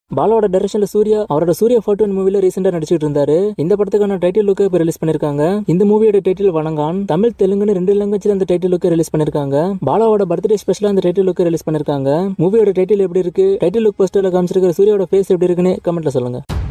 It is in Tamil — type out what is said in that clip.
பாலாவோட டைரக்ஷன்ல சூர்யா அவரோட சூர்யா 41 மூவில ரீசெண்டா நடிச்சிட்டு இருந்தாரு. இந்த படத்துக்கான டைட்டில் லுக்கை இப்ப ரிலீஸ் பண்ணிருக்காங்க. இந்த மூவியோட டைட்டில் வணங்கான். தமிழ் தெலுங்குன்னு 2 லாங்குவேஜ்ல அந்த டைட்டில் லுக்கை ரிலீஸ் பண்ணிருக்காங்க. பாலாவோட பர்த்டே ஸ்பெஷலா அந்த டைட்டில் லுக்கை ரிலீஸ் பண்ணிருக்காங்க. மூவியோட டைட்டில் எப்படி இருக்கு, டைட்டில் லுக் போஸ்டர்ல காமிச்சிருக்கிற சூர்யாவோட ஃபேஸ் எப்படி இருக்குன்னு கமெண்ட்ல சொல்லுங்க.